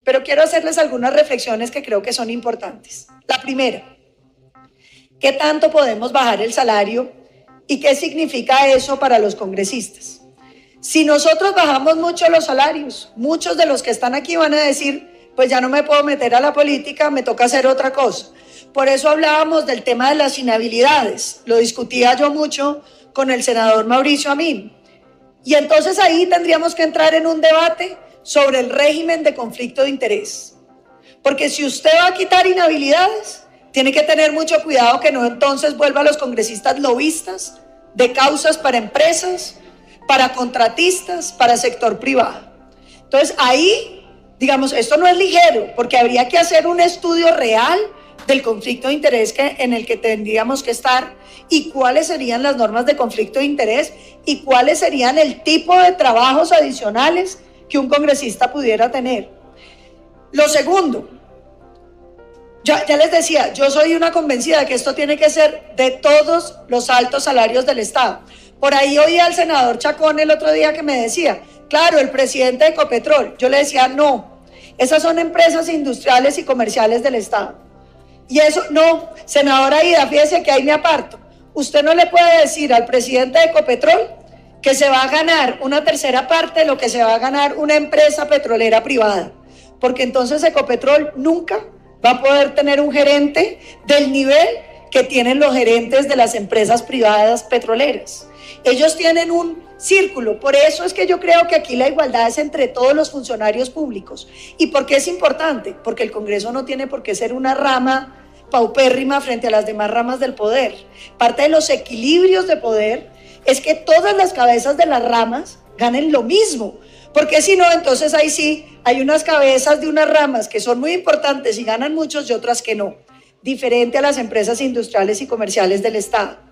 pero quiero hacerles algunas reflexiones que creo que son importantes. La primera, ¿qué tanto podemos bajar el salario y qué significa eso para los congresistas? Si nosotros bajamos mucho los salarios, muchos de los que están aquí van a decir, pues ya no me puedo meter a la política, me toca hacer otra cosa. Por eso hablábamos del tema de las inhabilidades, lo discutía yo mucho con el senador Mauricio Amin. Y entonces ahí tendríamos que entrar en un debate sobre el régimen de conflicto de interés. Porque si usted va a quitar inhabilidades, tiene que tener mucho cuidado que no entonces vuelva a los congresistas lobistas de causas para empresas, para contratistas, para sector privado. Entonces ahí, digamos, esto no es ligero, porque habría que hacer un estudio real del conflicto de interés en el que tendríamos que estar y cuáles serían las normas de conflicto de interés y cuáles serían el tipo de trabajos adicionales que un congresista pudiera tener. Lo segundo, ya les decía, yo soy una convencida de que esto tiene que ser de todos los altos salarios del Estado. Por ahí oí al senador Chacón el otro día que me decía, claro, el presidente de Ecopetrol. Yo le decía, no, esas son empresas industriales y comerciales del Estado. Y eso, no, senadora Ida, fíjese que ahí me aparto. Usted no le puede decir al presidente de Ecopetrol que se va a ganar una tercera parte de lo que se va a ganar una empresa petrolera privada, porque entonces Ecopetrol nunca va a poder tener un gerente del nivel que tienen los gerentes de las empresas privadas petroleras. Ellos tienen un círculo, por eso es que yo creo que aquí la igualdad es entre todos los funcionarios públicos. ¿Y por qué es importante? Porque el Congreso no tiene por qué ser una rama paupérrima frente a las demás ramas del poder. Parte de los equilibrios de poder es que todas las cabezas de las ramas ganen lo mismo, porque si no, entonces ahí sí hay unas cabezas de unas ramas que son muy importantes y ganan muchos y otras que no, diferente a las empresas industriales y comerciales del Estado.